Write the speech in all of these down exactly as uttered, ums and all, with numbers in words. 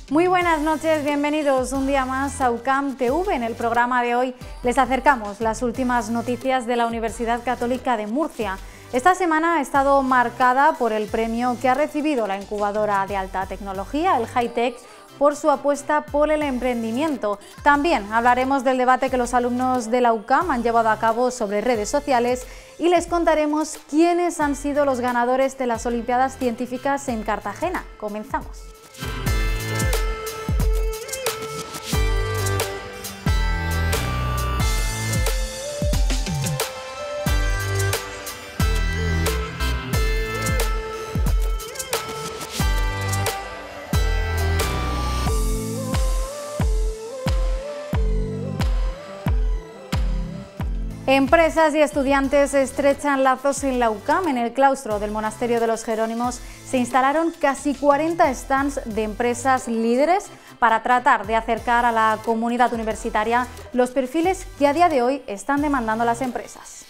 Muy buenas noches, bienvenidos un día más a U C A M T V. En el programa de hoy les acercamos las últimas noticias de la Universidad Católica de Murcia. Esta semana ha estado marcada por el premio que ha recibido la incubadora de alta tecnología, el Hi-Tech, por su apuesta por el emprendimiento. También hablaremos del debate que los alumnos de la U C A M han llevado a cabo sobre redes sociales y les contaremos quiénes han sido los ganadores de las Olimpiadas Científicas en Cartagena. Comenzamos. Empresas y estudiantes estrechan lazos en la U C A M. En el claustro del Monasterio de los Jerónimos se instalaron casi cuarenta stands de empresas líderes para tratar de acercar a la comunidad universitaria los perfiles que a día de hoy están demandando las empresas.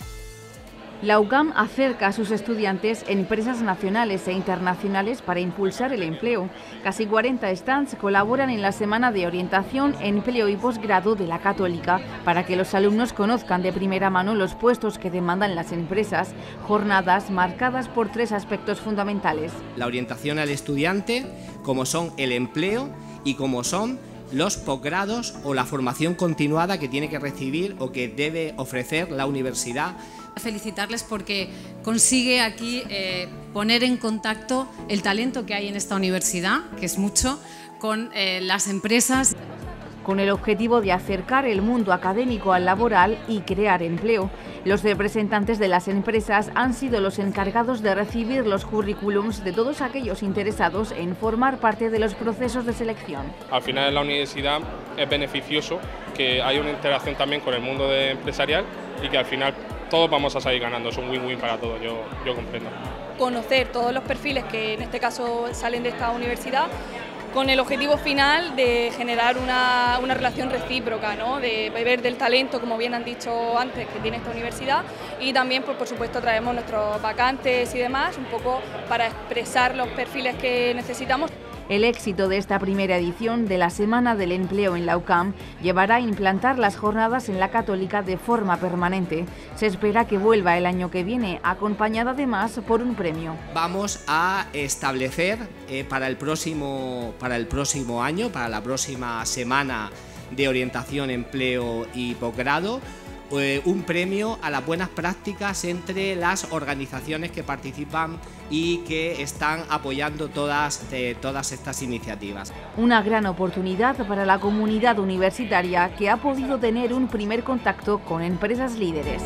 La U C A M acerca a sus estudiantes en empresas nacionales e internacionales para impulsar el empleo. Casi cuarenta stands colaboran en la Semana de Orientación, Empleo y Posgrado de la Católica para que los alumnos conozcan de primera mano los puestos que demandan las empresas, jornadas marcadas por tres aspectos fundamentales. La orientación al estudiante, como son el empleo y como son los posgrados o la formación continuada que tiene que recibir o que debe ofrecer la universidad. Felicitarles porque consigue aquí eh, poner en contacto el talento que hay en esta universidad, que es mucho, con eh, las empresas. Con el objetivo de acercar el mundo académico al laboral y crear empleo. Los representantes de las empresas han sido los encargados de recibir los currículums de todos aquellos interesados en formar parte de los procesos de selección. Al final en la universidad es beneficioso que haya una interacción también con el mundo de empresarial y que al final todos vamos a salir ganando, es un win-win para todos, yo, yo comprendo. Conocer todos los perfiles que en este caso salen de esta universidad con el objetivo final de generar una, una relación recíproca, ¿no? De beber del talento, como bien han dicho antes, que tiene esta universidad, y también, pues, por supuesto, traemos nuestros vacantes y demás, un poco para expresar los perfiles que necesitamos. El éxito de esta primera edición de la Semana del Empleo en la U C A M llevará a implantar las jornadas en la Católica de forma permanente. Se espera que vuelva el año que viene, acompañada además por un premio. Vamos a establecer eh, para, el próximo, para el próximo año, para la próxima Semana de Orientación, Empleo y Posgrado, eh, un premio a las buenas prácticas entre las organizaciones que participan y que están apoyando todas, eh, todas estas iniciativas. Una gran oportunidad para la comunidad universitaria que ha podido tener un primer contacto con empresas líderes.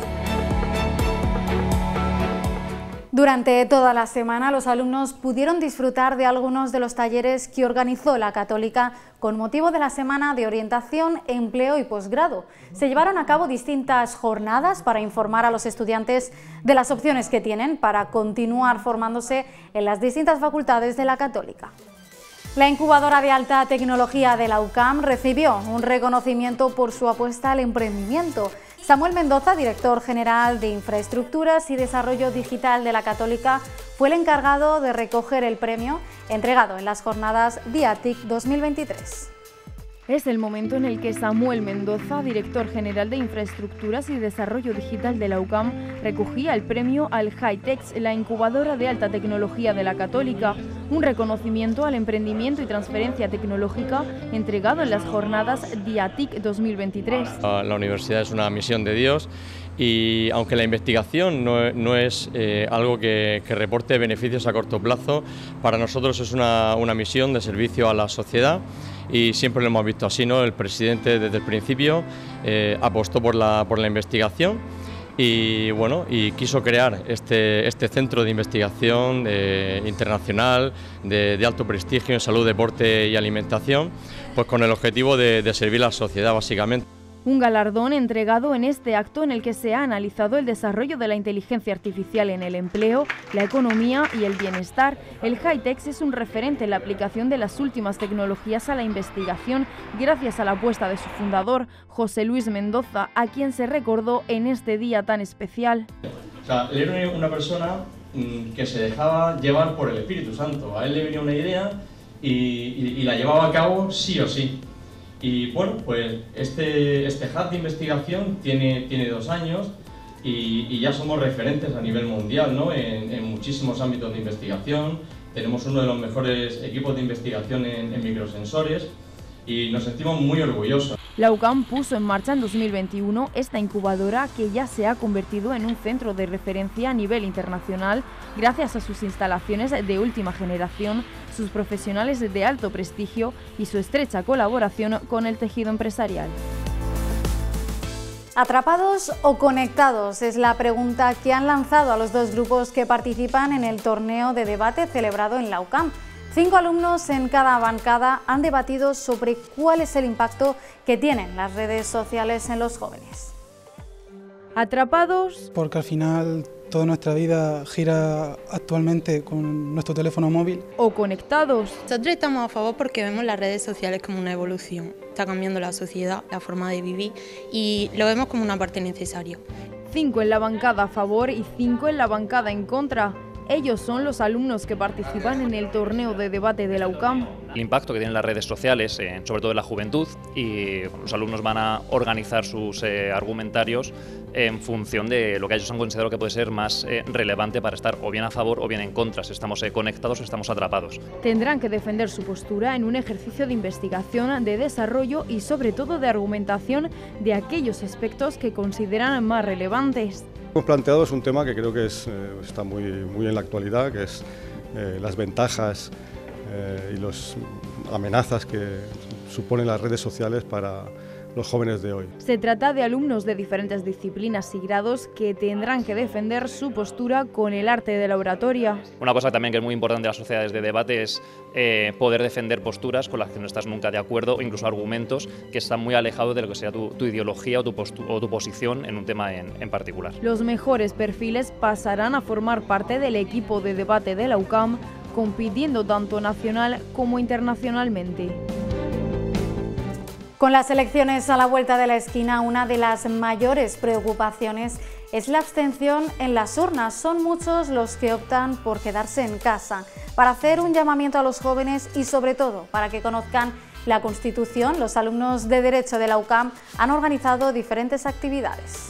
Durante toda la semana los alumnos pudieron disfrutar de algunos de los talleres que organizó la Católica con motivo de la Semana de Orientación, Empleo y Posgrado. Se llevaron a cabo distintas jornadas para informar a los estudiantes de las opciones que tienen para continuar formándose en las distintas facultades de la Católica. La incubadora de alta tecnología de la U C A M recibió un reconocimiento por su apuesta al emprendimiento. Samuel Mendoza, director general de Infraestructuras y Desarrollo Digital de la Católica, fue el encargado de recoger el premio entregado en las jornadas DIATIC dos mil veintitrés. Es el momento en el que Samuel Mendoza, director general de Infraestructuras y Desarrollo Digital de la U C A M, recogía el premio al Hi-Tech, la incubadora de alta tecnología de la Católica, un reconocimiento al emprendimiento y transferencia tecnológica entregado en las jornadas DIATIC dos mil veintitrés. La universidad es una misión de Dios y aunque la investigación no, no es eh, algo que, que reporte beneficios a corto plazo, para nosotros es una, una misión de servicio a la sociedad. Y siempre lo hemos visto así, ¿no? El presidente desde el principio eh, apostó por la, por la investigación y, bueno, y quiso crear este, este centro de investigación eh, internacional de, de alto prestigio en salud, deporte y alimentación, pues con el objetivo de, de servir a la sociedad básicamente. Un galardón entregado en este acto en el que se ha analizado el desarrollo de la inteligencia artificial en el empleo, la economía y el bienestar. El Hi-Tech es un referente en la aplicación de las últimas tecnologías a la investigación gracias a la apuesta de su fundador, José Luis Mendoza, a quien se recordó en este día tan especial. O sea, él era una persona que se dejaba llevar por el Espíritu Santo. A él le venía una idea y, y, y la llevaba a cabo sí o sí. Y bueno, pues este, este hub de investigación tiene, tiene dos años y, y ya somos referentes a nivel mundial, ¿no? en, en muchísimos ámbitos de investigación. Tenemos uno de los mejores equipos de investigación en, en microsensores y nos sentimos muy orgullosos. La UCAM puso en marcha en dos mil veintiuno esta incubadora que ya se ha convertido en un centro de referencia a nivel internacional gracias a sus instalaciones de última generación, sus profesionales de alto prestigio y su estrecha colaboración con el tejido empresarial. ¿Atrapados o conectados? Es la pregunta que han lanzado a los dos grupos que participan en el torneo de debate celebrado en la UCAM. Cinco alumnos en cada bancada han debatido sobre cuál es el impacto que tienen las redes sociales en los jóvenes. ¿Atrapados? Porque al final toda nuestra vida gira actualmente con nuestro teléfono móvil. ¿O conectados? Nosotros estamos a favor porque vemos las redes sociales como una evolución. Está cambiando la sociedad, la forma de vivir y lo vemos como una parte necesaria. Cinco en la bancada a favor y cinco en la bancada en contra. Ellos son los alumnos que participan en el torneo de debate de la UCAM. El impacto que tienen las redes sociales, eh, sobre todo en la juventud, y bueno, los alumnos van a organizar sus eh, argumentarios en función de lo que ellos han considerado que puede ser más eh, relevante para estar o bien a favor o bien en contra, si estamos eh, conectados o estamos atrapados. Tendrán que defender su postura en un ejercicio de investigación, de desarrollo y sobre todo de argumentación de aquellos aspectos que consideran más relevantes. Hemos planteado es un tema que creo que es, eh, está muy, muy en la actualidad, que es eh, las ventajas eh, y las amenazas que suponen las redes sociales para los jóvenes de hoy. Se trata de alumnos de diferentes disciplinas y grados que tendrán que defender su postura con el arte de la oratoria. Una cosa también que es muy importante en las sociedades de debate es eh, poder defender posturas con las que no estás nunca de acuerdo, o incluso argumentos que están muy alejados de lo que sea tu, tu ideología o tu, o tu posición en un tema en, en particular. Los mejores perfiles pasarán a formar parte del equipo de debate de la UCAM, compitiendo tanto nacional como internacionalmente. Con las elecciones a la vuelta de la esquina, una de las mayores preocupaciones es la abstención en las urnas. Son muchos los que optan por quedarse en casa, para hacer un llamamiento a los jóvenes y sobre todo para que conozcan la Constitución. Los alumnos de Derecho de la UCAM han organizado diferentes actividades.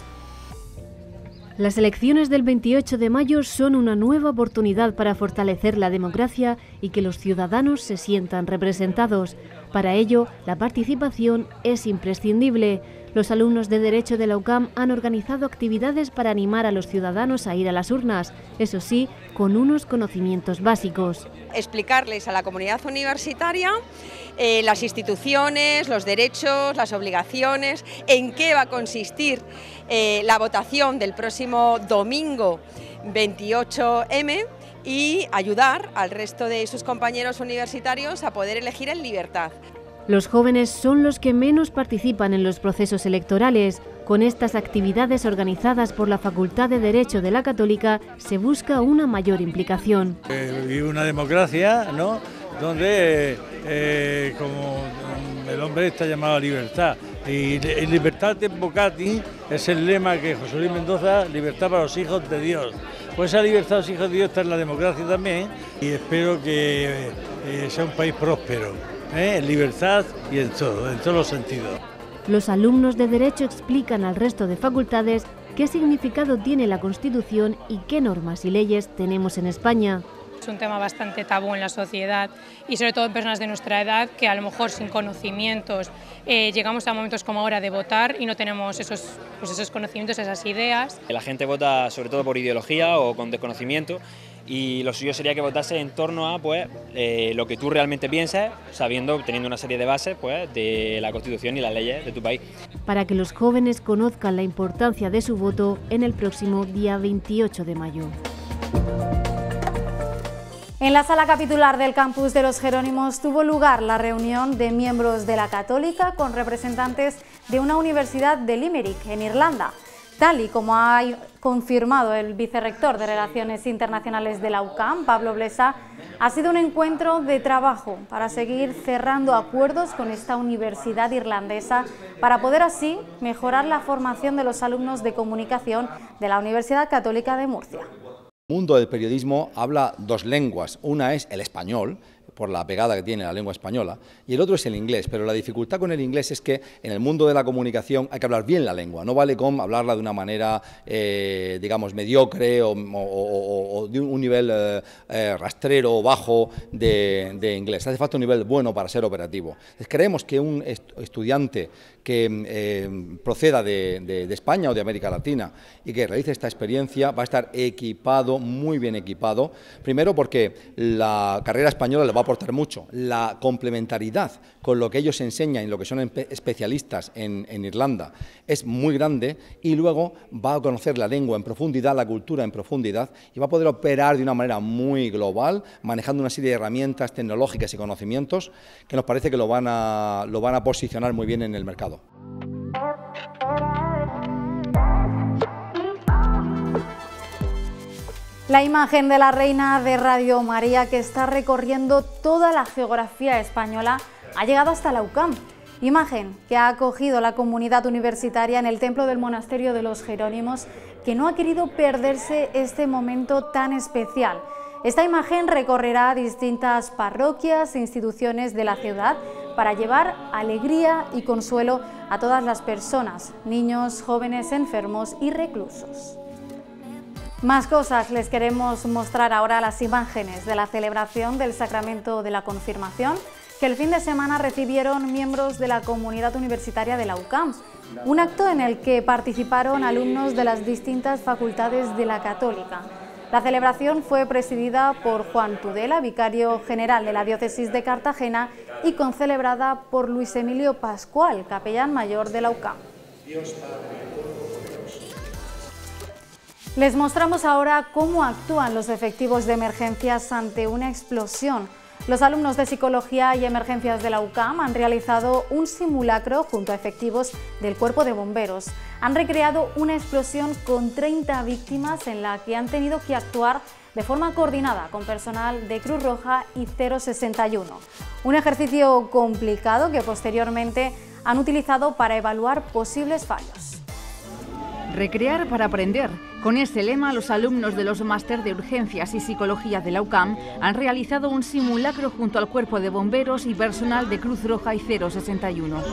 Las elecciones del veintiocho de mayo son una nueva oportunidad para fortalecer la democracia y que los ciudadanos se sientan representados. Para ello, la participación es imprescindible. Los alumnos de Derecho de la UCAM han organizado actividades para animar a los ciudadanos a ir a las urnas, eso sí, con unos conocimientos básicos. Explicarles a la comunidad universitaria eh, las instituciones, los derechos, las obligaciones, en qué va a consistir eh, la votación del próximo domingo veintiocho eme y ayudar al resto de sus compañeros universitarios a poder elegir en libertad. Los jóvenes son los que menos participan en los procesos electorales. Con estas actividades organizadas por la Facultad de Derecho de la Católica se busca una mayor implicación. Eh, vive una democracia, ¿no?, donde eh, como el hombre está llamado a libertad. Y libertad vocati es el lema que José Luis Mendoza, libertad para los hijos de Dios. Pues esa libertad de los hijos de Dios está en la democracia también y espero que eh, sea un país próspero, ¿eh? en libertad y en todo, en todos los sentidos. Los alumnos de Derecho explican al resto de facultades qué significado tiene la Constitución y qué normas y leyes tenemos en España. Es un tema bastante tabú en la sociedad y sobre todo en personas de nuestra edad que a lo mejor sin conocimientos eh, llegamos a momentos como ahora de votar y no tenemos esos, pues esos conocimientos, esas ideas. La gente vota sobre todo por ideología o con desconocimiento y lo suyo sería que votase en torno a pues, eh, lo que tú realmente piensas, sabiendo, teniendo una serie de bases pues, de la Constitución y las leyes de tu país. Para que los jóvenes conozcan la importancia de su voto en el próximo día veintiocho de mayo. En la sala capitular del campus de los Jerónimos tuvo lugar la reunión de miembros de la Católica con representantes de una universidad de Limerick, en Irlanda. Tal y como ha confirmado el vicerrector de Relaciones Internacionales de la UCAM, Pablo Blesa, ha sido un encuentro de trabajo para seguir cerrando acuerdos con esta universidad irlandesa para poder así mejorar la formación de los alumnos de comunicación de la Universidad Católica de Murcia. El mundo del periodismo habla dos lenguas, una es el español por la pegada que tiene la lengua española, y el otro es el inglés, pero la dificultad con el inglés es que en el mundo de la comunicación hay que hablar bien la lengua, no vale con hablarla de una manera, eh, digamos, mediocre o, o, o, o de un nivel eh, eh, rastrero o bajo de, de inglés, hace falta un nivel bueno para ser operativo. Entonces, creemos que un estudiante que eh, proceda de, de, de España o de América Latina y que realice esta experiencia va a estar equipado, muy bien equipado, primero porque la carrera española le va a aportar mucho, la complementariedad con lo que ellos enseñan y lo que son especialistas en, en Irlanda es muy grande, y luego va a conocer la lengua en profundidad, la cultura en profundidad, y va a poder operar de una manera muy global, manejando una serie de herramientas tecnológicas y conocimientos que nos parece que lo van a, lo van a posicionar muy bien en el mercado. La imagen de la reina de Radio María, que está recorriendo toda la geografía española, ha llegado hasta la UCAM. Imagen que ha acogido la comunidad universitaria en el templo del monasterio de los Jerónimos, que no ha querido perderse este momento tan especial. Esta imagen recorrerá distintas parroquias e instituciones de la ciudad para llevar alegría y consuelo a todas las personas, niños, jóvenes, enfermos y reclusos. Más cosas les queremos mostrar ahora, las imágenes de la celebración del Sacramento de la Confirmación que el fin de semana recibieron miembros de la comunidad universitaria de la UCAM, un acto en el que participaron alumnos de las distintas facultades de la Católica. La celebración fue presidida por Juan Tudela, vicario general de la diócesis de Cartagena, y concelebrada por Luis Emilio Pascual, capellán mayor de la UCAM. Les mostramos ahora cómo actúan los efectivos de emergencias ante una explosión. Los alumnos de Psicología y Emergencias de la UCAM han realizado un simulacro junto a efectivos del Cuerpo de Bomberos. Han recreado una explosión con treinta víctimas en la que han tenido que actuar de forma coordinada con personal de Cruz Roja y cero sesenta y uno. Un ejercicio complicado que posteriormente han utilizado para evaluar posibles fallos. Recrear para aprender. Con ese lema, los alumnos de los máster de Urgencias y Psicología de la UCAM han realizado un simulacro junto al Cuerpo de Bomberos y personal de Cruz Roja y cero sesenta y uno.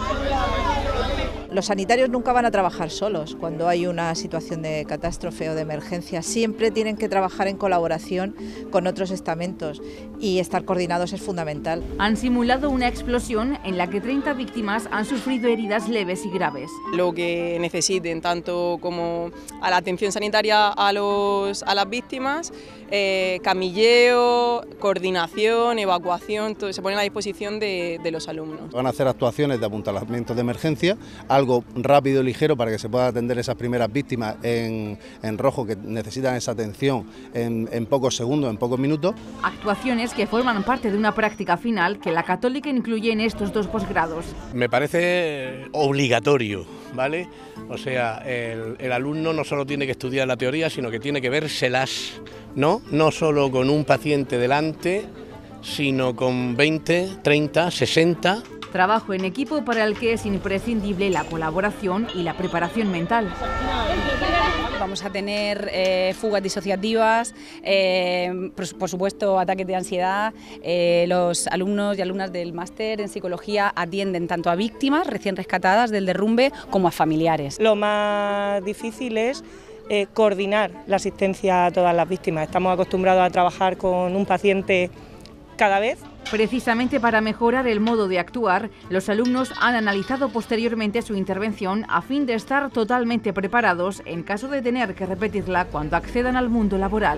Los sanitarios nunca van a trabajar solos cuando hay una situación de catástrofe o de emergencia. Siempre tienen que trabajar en colaboración con otros estamentos y estar coordinados es fundamental. Han simulado una explosión en la que treinta víctimas han sufrido heridas leves y graves. Lo que necesiten, tanto como a la atención sanitaria a, los, a las víctimas, eh, camilleo, coordinación, evacuación, todo se pone a disposición de, de los alumnos. Van a hacer actuaciones de apuntalamiento de emergencia, algo rápido y ligero para que se puedan atender esas primeras víctimas en, en rojo que necesitan esa atención en, en pocos segundos, en pocos minutos. Actuaciones que forman parte de una práctica final que la Católica incluye en estos dos posgrados. Me parece obligatorio, ¿vale? O sea, el, el alumno no solo tiene que estudiar la teoría, sino que tiene que vérselas, ¿no? No solo con un paciente delante, sino con veinte, treinta, sesenta... Trabajo en equipo para el que es imprescindible la colaboración y la preparación mental. Vamos a tener eh, fugas disociativas, eh, por, por supuesto ataques de ansiedad. Eh, los alumnos y alumnas del máster en psicología atienden tanto a víctimas recién rescatadas del derrumbe como a familiares. Lo más difícil es eh, coordinar la asistencia a todas las víctimas. Estamos acostumbrados a trabajar con un paciente cada vez. Precisamente para mejorar el modo de actuar, los alumnos han analizado posteriormente su intervención a fin de estar totalmente preparados en caso de tener que repetirla cuando accedan al mundo laboral.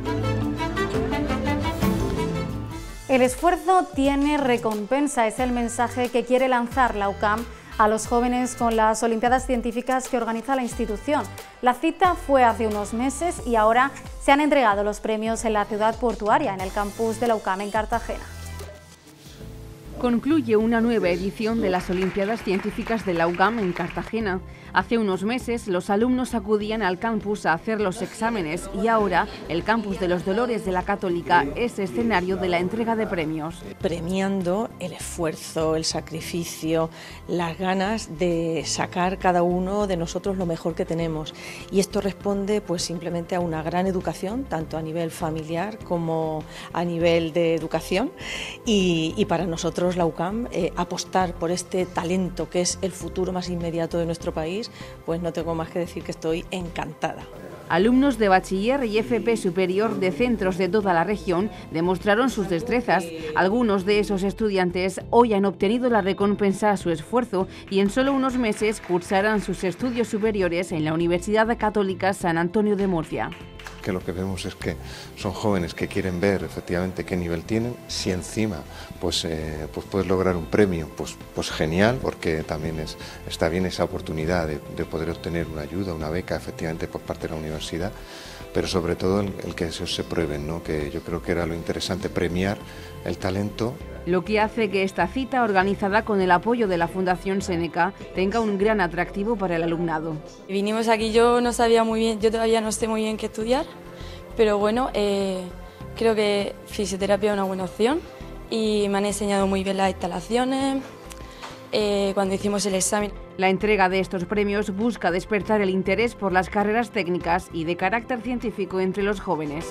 El esfuerzo tiene recompensa, es el mensaje que quiere lanzar la UCAM a los jóvenes con las Olimpiadas Científicas que organiza la institución. La cita fue hace unos meses y ahora se han entregado los premios en la ciudad portuaria, en el campus de la UCAM en Cartagena. Concluye una nueva edición de las Olimpiadas Científicas de la U C A M en Cartagena. Hace unos meses los alumnos acudían al campus a hacer los exámenes y ahora el campus de los Dolores de la Católica es escenario de la entrega de premios. Premiando el esfuerzo, el sacrificio, las ganas de sacar cada uno de nosotros lo mejor que tenemos. Y esto responde pues simplemente a una gran educación, tanto a nivel familiar como a nivel de educación. Y, y para nosotros la U C A M, eh, apostar por este talento que es el futuro más inmediato de nuestro país, pues no tengo más que decir que estoy encantada. Alumnos de bachiller y F P superior de centros de toda la región demostraron sus destrezas. Algunos de esos estudiantes hoy han obtenido la recompensa a su esfuerzo y en solo unos meses cursarán sus estudios superiores en la Universidad Católica San Antonio de Murcia. Que lo que vemos es que son jóvenes que quieren ver efectivamente qué nivel tienen. Si encima pues, eh, pues puedes lograr un premio, pues, pues genial, porque también es, está bien esa oportunidad de, de poder obtener una ayuda, una beca efectivamente por parte de la universidad, pero sobre todo el, el que eso se prueben, ¿no? Que yo creo que era lo interesante, premiar el talento. Lo que hace que esta cita, organizada con el apoyo de la Fundación Seneca, tenga un gran atractivo para el alumnado. Vinimos aquí, yo no sabía muy bien, yo todavía no sé muy bien qué estudiar, pero bueno, eh, creo que fisioterapia es una buena opción y me han enseñado muy bien las instalaciones eh, cuando hicimos el examen. La entrega de estos premios busca despertar el interés por las carreras técnicas y de carácter científico entre los jóvenes.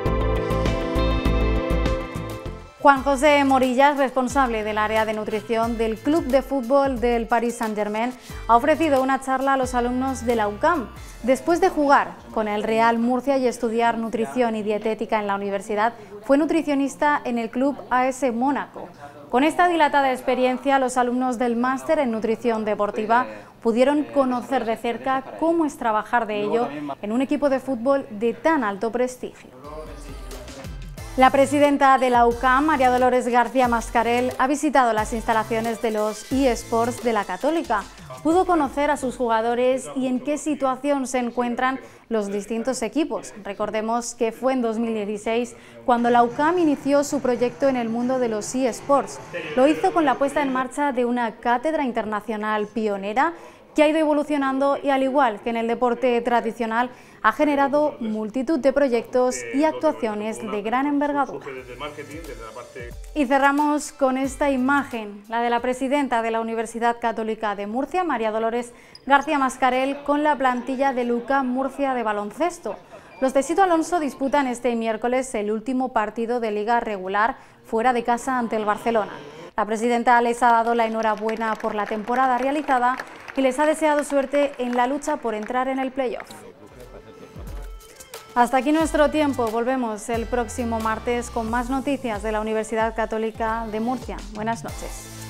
Juan José Morillas, responsable del área de nutrición del Club de Fútbol del Paris Saint-Germain, ha ofrecido una charla a los alumnos de la U C A M. Después de jugar con el Real Murcia y estudiar nutrición y dietética en la universidad, fue nutricionista en el Club A S Mónaco. Con esta dilatada experiencia, los alumnos del máster en nutrición deportiva pudieron conocer de cerca cómo es trabajar de ello en un equipo de fútbol de tan alto prestigio. La presidenta de la U C A M, María Dolores García Mascarell, ha visitado las instalaciones de los eSports de la Católica. Pudo conocer a sus jugadores y en qué situación se encuentran los distintos equipos. Recordemos que fue en dos mil dieciséis cuando la U C A M inició su proyecto en el mundo de los eSports. Lo hizo con la puesta en marcha de una cátedra internacional pionera que ha ido evolucionando y, al igual que en el deporte tradicional, ha generado multitud de proyectos y actuaciones de gran envergadura. Y cerramos con esta imagen, la de la presidenta de la Universidad Católica de Murcia, María Dolores García Mascarell, con la plantilla del U C A M Murcia de baloncesto. Los de Sito Alonso disputan este miércoles el último partido de liga regular fuera de casa ante el Barcelona. La presidenta les ha dado la enhorabuena por la temporada realizada y les ha deseado suerte en la lucha por entrar en el playoff. Hasta aquí nuestro tiempo. Volvemos el próximo martes con más noticias de la Universidad Católica de Murcia. Buenas noches.